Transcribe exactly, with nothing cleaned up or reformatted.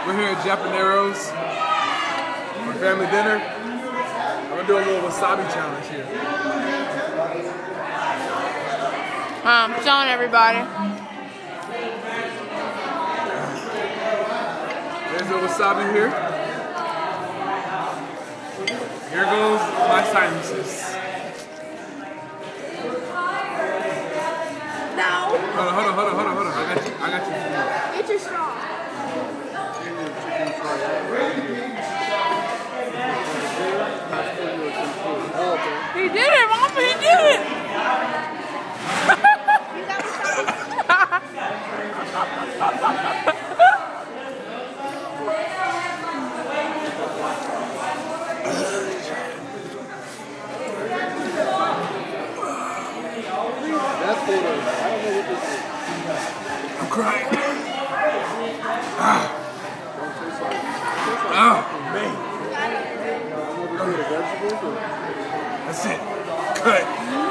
We're here at Japanero's for family dinner. I'm gonna do a little wasabi challenge here. Um, showing everybody. There's the wasabi here. Here goes my sinuses. No. Hold on, hold on, hold on, hold on, hold on. I got you. I got you. Get your straw. He did it, Mama. He did it. That's cool. I don't know what this is. I'm crying. Ah. Oh, man. That's it. Cut.